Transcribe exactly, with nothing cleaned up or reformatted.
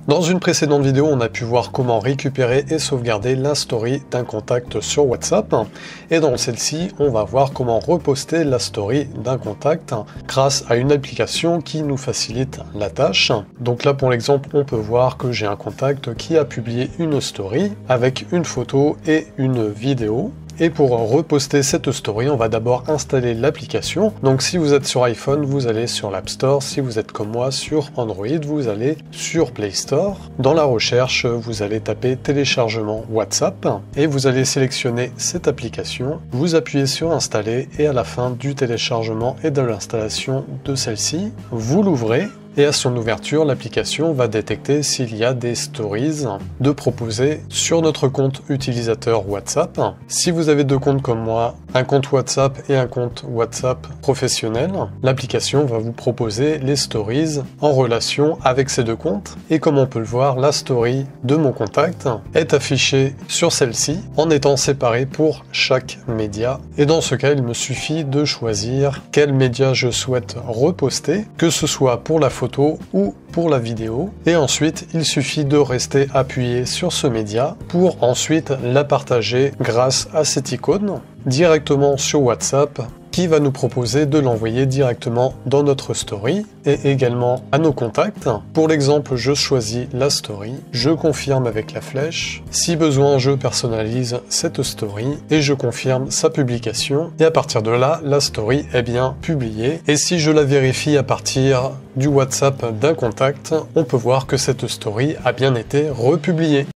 Dans une précédente vidéo, on a pu voir comment récupérer et sauvegarder la story d'un contact sur WhatsApp. Et dans celle-ci, on va voir comment reposter la story d'un contact grâce à une application qui nous facilite la tâche. Donc là, pour l'exemple, on peut voir que j'ai un contact qui a publié une story avec une photo et une vidéo. Et pour reposter cette story, on va d'abord installer l'application. Donc si vous êtes sur iPhone, vous allez sur l'App Store. Si vous êtes comme moi sur Android, vous allez sur Play Store. Dans la recherche, vous allez taper téléchargement WhatsApp et vous allez sélectionner cette application. Vous appuyez sur installer et à la fin du téléchargement et de l'installation de celle-ci, vous l'ouvrez. Et à son ouverture, l'application va détecter s'il y a des stories de proposer sur notre compte utilisateur WhatsApp. Si vous avez deux comptes comme moi, un compte WhatsApp et un compte WhatsApp professionnel, l'application va vous proposer les stories en relation avec ces deux comptes. Et comme on peut le voir, la story de mon contact est affichée sur celle-ci en étant séparée pour chaque média. Et dans ce cas, il me suffit de choisir quel média je souhaite reposter, que ce soit pour la photo ou pour la vidéo, et ensuite il suffit de rester appuyé sur ce média pour ensuite la partager grâce à cette icône directement sur WhatsApp qui va nous proposer de l'envoyer directement dans notre story et également à nos contacts. Pour l'exemple, je choisis la story, je confirme avec la flèche. Si besoin, je personnalise cette story et je confirme sa publication. Et à partir de là, la story est bien publiée. Et si je la vérifie à partir du WhatsApp d'un contact, on peut voir que cette story a bien été republiée.